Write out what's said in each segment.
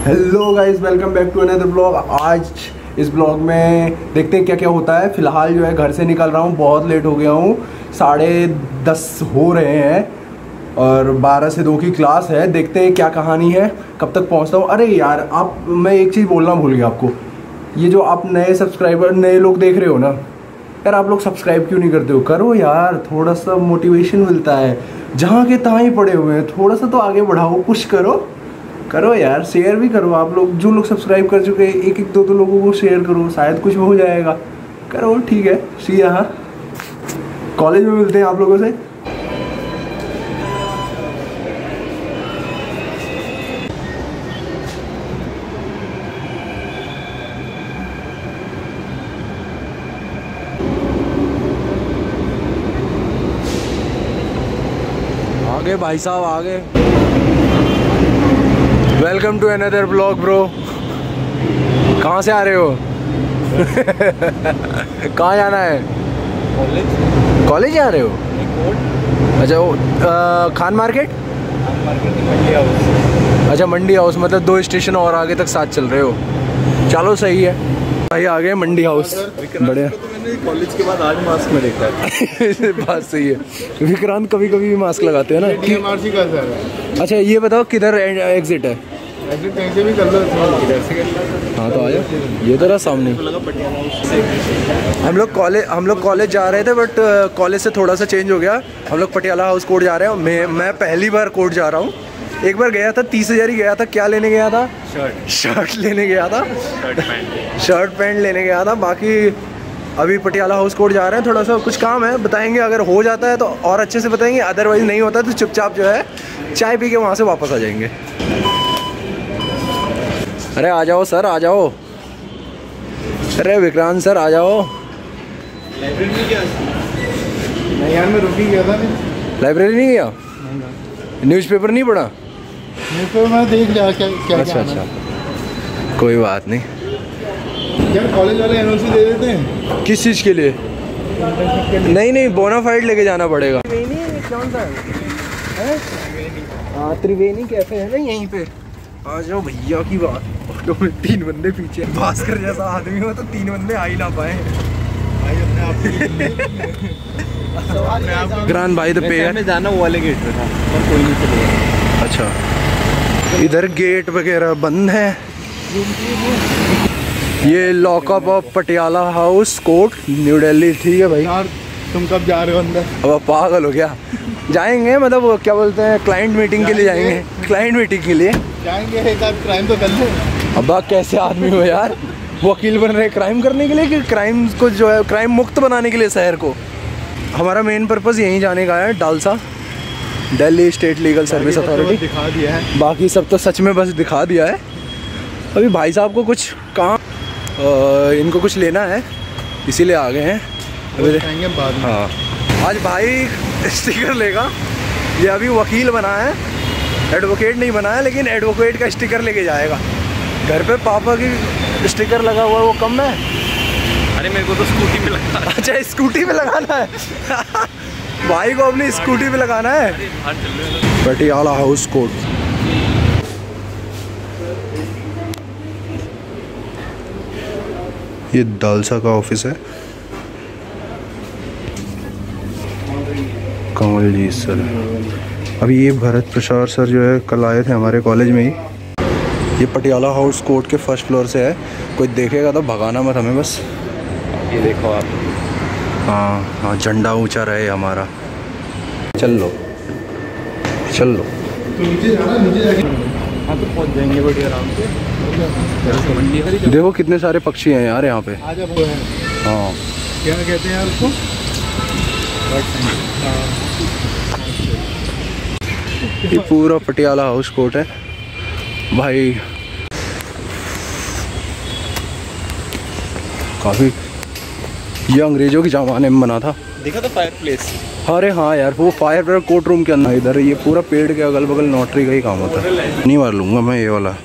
Hello guys, welcome back to another blog. आज इस blog में देखते हैं क्या क्या होता है। फिलहाल जो है घर से निकल रहा हूँ, बहुत लेट हो गया हूँ, 10:30 हो रहे हैं और 12 से 2 की क्लास है। देखते हैं क्या कहानी है, कब तक पहुँचता हूँ। अरे यार, मैं एक चीज़ बोलना भूल गया आपको। ये जो आप नए सब्सक्राइबर, नए लोग देख रहे हो ना यार, आप लोग सब्सक्राइब क्यों नहीं करते हो? करो यार, थोड़ा सा मोटिवेशन मिलता है। जहाँ के तहाँ ही पड़े हुए हैं, थोड़ा सा तो आगे बढ़ाओ, पुश करो यार, शेयर भी करो। आप लोग जो लोग सब्सक्राइब कर चुके हैं, एक दो लोगों को शेयर करो, शायद कुछ हो जाएगा। करो, ठीक है। सी यहाँ कॉलेज में मिलते हैं आप लोगों से। आगे भाई साहब, आगे। Welcome to another blog bro. कहाँ से आ रहे हो? कहाँ जाना है? कॉलेज जा रहे हो? अच्छा, वो खान मार्केट। मंडी हाउस। अच्छा, मंडी हाउस, मतलब 2 स्टेशन और आगे तक साथ चल रहे हो। चलो सही है भाई, आ गए मंडी हाउस। बढ़िया। कॉलेज के बाद आज मास्क में देखा है। बात सही है। विक्रांत कभी कभी भी मास्क लगाते हैं ना। DMRC का सर। अच्छा, ये बताओ किधर एग्जिट है? एग्जिट कहीं से भी कर लो, इधर से कर लो। हाँ तो आ जाओ, ये तो रहा सामने। हम लोग कॉलेज जा रहे थे, बट कॉलेज से थोड़ा सा चेंज हो गया। हम लोग पटियाला हाउस कोर्ट जा रहे हैं। मैं पहली बार कोर्ट जा रहा हूँ। एक बार गया था, 30,000 ही गया था। क्या लेने गया था? शर्ट लेने गया था। शर्ट पैंट लेने गया था। बाकी अभी पटियाला हाउस कोर्ट जा रहे हैं। थोड़ा सा कुछ काम है, बताएंगे। अगर हो जाता है तो और अच्छे से बताएंगे, अदरवाइज नहीं होता तो चुपचाप जो है चाय पी के वहाँ से वापस आ जाएंगे। अरे आ जाओ सर, आ जाओ। अरे विक्रांत सर, आ जाओ। लाइब्रेरी में क्या? नहीं यार, मैं रुकी गया था। लाइब्रेरी नहीं गया? न्यूज़पेपर नहीं पढ़ा? न्यूज़पेपर मैं देख लिया क्या। अच्छा, कोई बात नहीं यार। कॉलेज वाले NOC दे देते हैं। किस चीज़ के लिए? नहीं, बोनाफाइड लेके जाना पड़ेगा। कौन सा है? हाँ, त्रिवेणी कैफे है ना, यहीं पे। आ जाओ भैया की बात। ऑटो में 3 बंदे पीछे। भास्कर जैसा आदमी हो तो 3 बंदे आ ही ना पाए। ग्रांड भाई द पे में जाना, वो वाले गेट पे था और कोई नहीं चलेगा। अच्छा, इधर गेट वगैरह बंद है। ये lockup of Patiala house court, new Delhi. ठीक है भाई। यार तुम कब जा रहे हो अंदर? अब पागल हो गया। जाएंगे, मतलब क्या बोलते हैं, क्लाइंट मीटिंग के लिए जाएंगे। क्लाइंट मीटिंग के लिए जाएंगे। एक आध क्राइम तो कर ले। अब कैसे आदमी हो यार, वकील बन रहे क्राइम करने के लिए कि क्राइम को जो है क्राइम मुक्त बनाने के लिए शहर को? हमारा मेन पर्पस यहीं जाने का है, DALSA, Delhi state legal service authority. दिखा दिया है, बाकी बाकी सब तो सच में बस दिखा दिया है। अभी भाई साहब को कुछ काम, इनको कुछ लेना है, इसीलिए आ गए हैं। अभी बाद में। हाँ, आज भाई स्टिकर लेगा। ये अभी वकील बना है, एडवोकेट नहीं बना है, लेकिन एडवोकेट का स्टिकर लेके जाएगा। घर पे पापा की स्टिकर लगा हुआ है, वो कम है। अरे मेरे को तो स्कूटी पे लगा। अच्छा, स्कूटी पे लगाना है। भाई को अपनी स्कूटी पे लगाना है। Patiala house court. ये दालसा का ऑफिस है। कमल जी सर। अभी ये भरत प्रसाद सर जो है, कल आए थे हमारे कॉलेज में ही। ये पटियाला हाउस कोर्ट के 1st फ्लोर से है। कोई देखेगा तो भगाना मत हमें बस। ये देखो आप। हाँ, झंडा ऊंचा रहे हमारा। चल लो। तो नीचे जाना, नीचे जाके हाँ तो पहुंच जाएंगे बढ़िया आराम से। देखो कितने सारे पक्षी हैं यार यहाँ पे। आजा वो है। हाँ, क्या कहते हैं यार उसको? ये पूरा पटियाला हाउस कोर्ट है भाई। काफ़ी, ये अंग्रेजों के ज़माने में बना था। देखा तो फायर प्लेस। अरे हाँ यार, वो फायर कोर्ट रूम के अंदर। इधर ये पूरा पेड़ के अगल बगल नोटरी का ही काम होता है। नहीं मार लूँगा मैं ये वाला।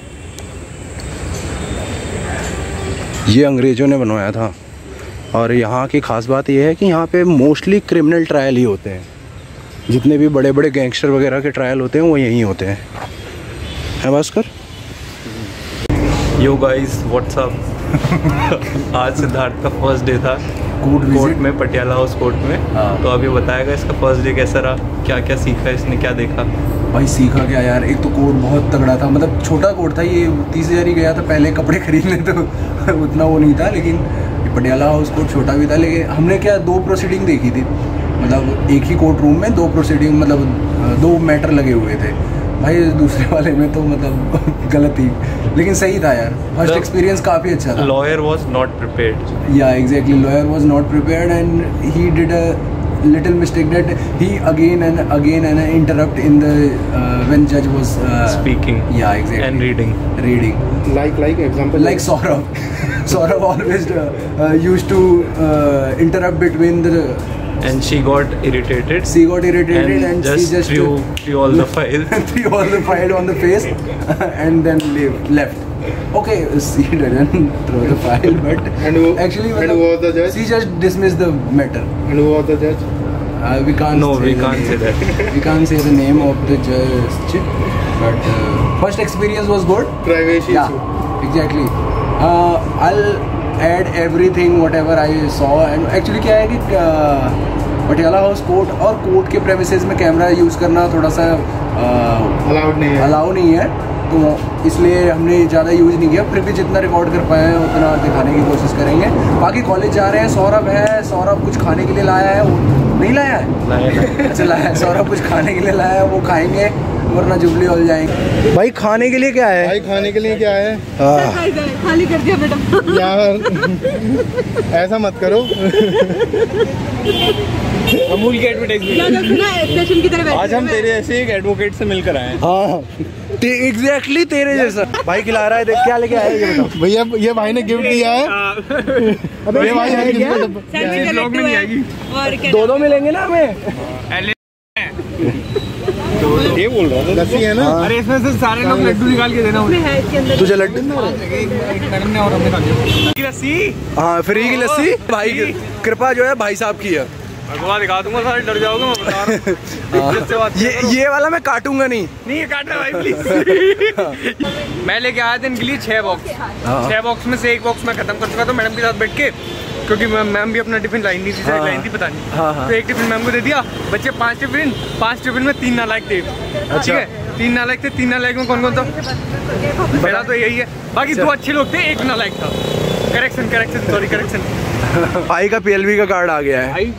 ये अंग्रेज़ों ने बनवाया था। और यहाँ की ख़ास बात यह है कि यहाँ पे मोस्टली क्रिमिनल ट्रायल ही होते हैं। जितने भी बड़े बड़े गैंगस्टर वगैरह के ट्रायल होते हैं वो यहीं होते हैं। है भास्कर? Yo guys what's up. आज सिद्धार्थ का फर्स्ट डे था कोर्ट में, पटियाला हाउस कोर्ट में। तो अभी बताएगा इसका फर्स्ट डे कैसा रहा, क्या क्या सीखा इसने, क्या देखा। भाई सीखा क्या यार, एक तो कोर्ट बहुत तगड़ा था, मतलब छोटा कोर्ट था ये, 30,000 ही गया था पहले कपड़े खरीदने, तो उतना वो नहीं था। लेकिन पटियाला हाउस कोर्ट छोटा भी था, लेकिन हमने क्या 2 प्रोसीडिंग देखी थी, मतलब एक ही कोर्ट रूम में 2 प्रोसीडिंग, मतलब 2 मैटर लगे हुए थे। भाई दूसरे वाले में तो मतलब गलत ही, लेकिन सही था यार। फर्स्ट एक्सपीरियंस काफ़ी अच्छा था। Lawyer was not prepared. Yeah exactly, lawyer was not prepared and he did a little mistake that he again and interrupt in the when judge was speaking. Yeah, exactly. And reading. Like example. Like Saurabh always used to interrupt between the. And she got irritated. And she just threw all the file. Threw all the file on the face, and then left. Okay, she didn't throw the file, but actually, and who was the judge? She just dismissed the matter. And who was the judge? We can't. No, we can't say that. We can't say the name of the judge, but first experience was good. Privacy. Yeah, exactly. I'll add everything whatever I saw, and actually क्या है कि Patiala house court और court के premises में camera use करना थोड़ा सा allow नहीं है, तो इसलिए हमने ज़्यादा यूज़ नहीं किया। फिर भी जितना रिकॉर्ड कर पाए हैं उतना दिखाने की कोशिश करेंगे। बाकी कॉलेज जा रहे हैं, सौरभ है, सौरभ कुछ खाने के लिए लाया है, नहीं लाया है? अच्छा लाया है, सौरभ कुछ खाने के लिए लाया है, वो खाएंगे, वरना जुबली हो जाएंगे। भाई खाने के लिए क्या है? भाई खाने के लिए क्या है? खाली कर दिया मैडम यार, ऐसा मत करो। अमूल की एडवर्टाइजमेंट। आज हम तेरे ऐसे एक एडवोकेट से मिलकर आए हैं। हाँ एग्जैक्टली तेरे जैसा भाई खिला रहा है। देख क्या लेके आया ये बताओ। भैया ये भाई ने गिफ्ट दिया है। अबे ये भाई है क्या? ब्लॉग में नहीं आएगी। 2 मिलेंगे ना हमें। ये बोल रहा था लस्सी है ना। अरे इसमें से सारे लोग लड्डू निकाल के देना तुझे लड्डू मैडम ने और हमने खा लिया लस्सी। हाँ फ्री की लस्सी भाई की कृपा जो है भाई साहब की है। भगवान दिखा दूंगा, सारे डर जाओगे, मैं बता रहा हूं। ये वाला मैं काटूंगा नहीं। नहीं काटना भाई प्लीज। मैं लेके आया था इनके लिए 6 बॉक्स। 6 बॉक्स में से 1 बॉक्स मैं खत्म कर चुका था मैडम के साथ बैठ के, क्योंकि मैम भी अपना टिफिन लाई नहीं थी, लाई थी पता नहीं। तो 1 टिफिन मैम को दे दिया, बच्चे 5 टिफिन में 3 नालायक थे। ठीक है, 3 नालायक थे। 3 नालायक में कौन कौन था? पहला तो यही है, बाकी 2 अच्छे लोग थे, 1 नालायक था। करेक्शन। भाई का PLV का कार्ड आ गया है।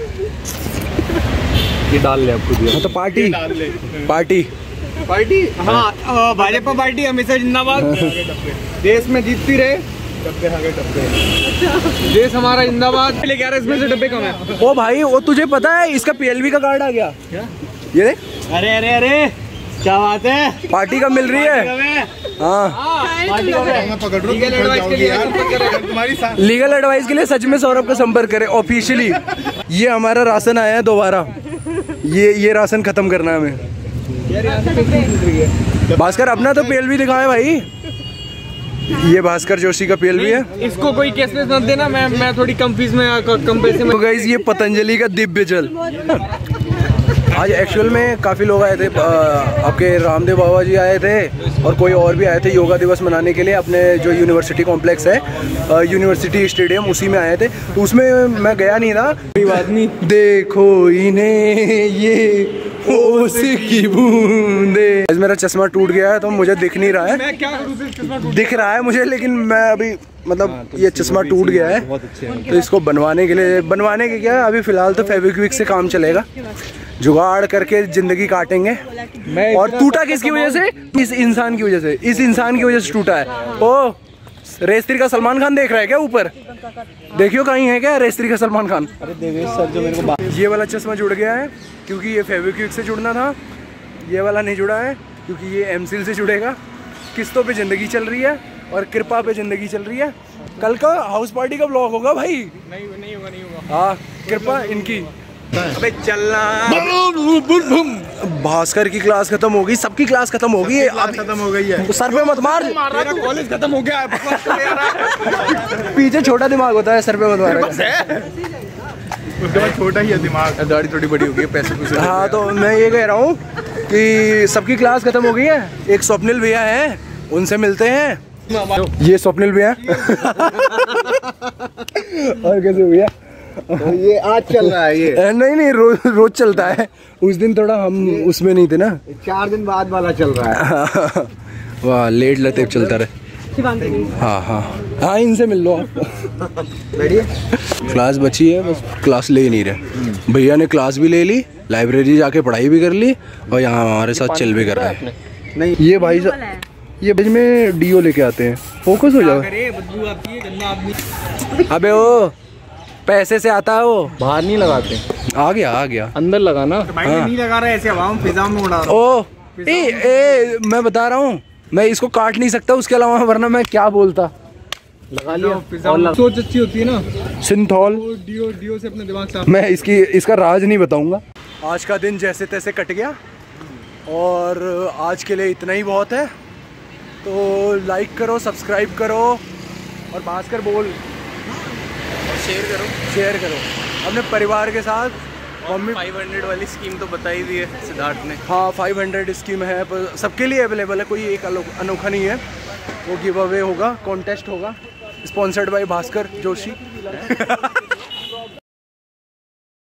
ये डाल ले आपको दिया। तो पार्टी हाँ, भाजपा पार्टी हमेशा जिंदाबाद। देश में जीतती रहे, देश हमारा जिंदाबाद। लेके आ रहा है, इसमें से डब्बे कम है। ओ भाई वो तुझे पता है इसका PLV का कार्ड आ गया क्या? ये देख। अरे क्या बात है, पार्टी कब मिल रही है? हाँ लीगल एडवाइस के लिए सच में सौरभ का संपर्क करें ऑफिशियली। ये हमारा राशन आया है दोबारा, ये राशन खत्म करना है हमें। भास्कर अपना तो PLV दिखाए भाई। ये भास्कर जोशी का PLV है। इसको कोई केसलेस मत देना, मैं थोड़ी कम फीस में कम पैसे में। तो गाइस ये पतंजलि का दिव्य जल। आज एक्चुअल में काफ़ी लोग आए थे, आपके रामदेव बाबा जी आए थे और कोई और भी आए थे योगा दिवस मनाने के लिए। अपने जो यूनिवर्सिटी कॉम्प्लेक्स है, यूनिवर्सिटी स्टेडियम, उसी में आए थे। तो उसमें मैं गया नहीं था। आदमी देखो इन्हें ये होश की बूंदे। आज मेरा चश्मा टूट गया है तो मुझे दिख नहीं रहा है। मैं क्या करूं, दिख रहा है मुझे, लेकिन मैं अभी मतलब ये चश्मा टूट गया है, तो इसको बनवाने के क्या अभी फिलहाल तो फेविक्विक से काम चलेगा, जुगाड़ करके जिंदगी काटेंगे। और टूटा किसकी वजह से? इस इंसान की वजह से। इस इंसान की वजह से टूटा है। ओ रेस्त्री का सलमान खान देख रहा है क्या ऊपर? देखियो कहीं है क्या रेस्त्री का सलमान खान? अरे देवेश सर जो मेरे को ये वाला चश्मा जुड़ गया है क्योंकि ये फेविक्विक से जुड़ना था। ये वाला नहीं जुड़ा है क्योंकि ये एमसील से जुड़ेगा। किस्तों पे जिंदगी चल रही है और कृपा पे जिंदगी चल रही है। कल का हाउस पार्टी का ब्लॉग होगा भाई। नहीं होगा। हाँ कृपा इनकी। अबे चलना। भास्कर की क्लास खत्म हो गई, सबकी क्लास खत्म हो गई है। खत्म हो गई है। सर पे मत मार, मेरा कॉलेज खत्म हो गया है। पीछे छोटा दिमाग होता है, सर पे मत मार। उसके बाद छोटा ही है दिमाग, दाढ़ी थोड़ी बड़ी हो गई, पैसे। हाँ तो मैं ये कह रहा हूँ कि सबकी क्लास खत्म हो गई है। एक स्वप्निल भैया हैं, उनसे मिलते हैं ये स्वप्निल भी है। और कैसे भैया? तो ये आज चल रहा है ये? नहीं रोज चलता है। उस दिन थोड़ा हम उसमें नहीं थे ना, 4 दिन बाद वाला चल रहा है। वाह, लेट लतेफ चलता रहे। हाँ, इनसे मिल लो आप। क्लास बची है, बस क्लास ले ही नहीं रहे। भैया ने क्लास भी ले ली, लाइब्रेरी जाके पढ़ाई भी कर ली और यहाँ हमारे साथ चिल भी कर रहा है। नहीं, ये भाई साहब ये बीच में डीओ लेके आते हैं, फोकस हो जाओ। अबे ओ पैसे से आता है वो, बाहर नहीं लगाते। आ गया अंदर लगाना। तो भाई नहीं लगा रहा है ऐसे, हवा में फिजा में उड़ा रहा। ओ मैं बता रहा हूँ, मैं इसको काट नहीं सकता उसके अलावा, वरना मैं क्या बोलता। लगा लिया। सोच अच्छी होती है ना, सिंथॉल डीओ से अपना दिमाग साफ। मैं इसका राज नहीं बताऊंगा। आज का दिन जैसे तैसे कट गया और आज के लिए इतना ही बहुत है। तो लाइक करो, सब्सक्राइब करो और भास्कर बोल, शेयर करो अपने परिवार के साथ। मम्मी 500 वाली स्कीम तो बताई दी है सिद्धार्थ ने। हाँ, 500 स्कीम है, पर सबके लिए अवेलेबल है, कोई एक अनोखा नहीं है। वो गिव अवे होगा, कॉन्टेस्ट होगा, स्पॉन्सर्ड बाय भास्कर जोशी।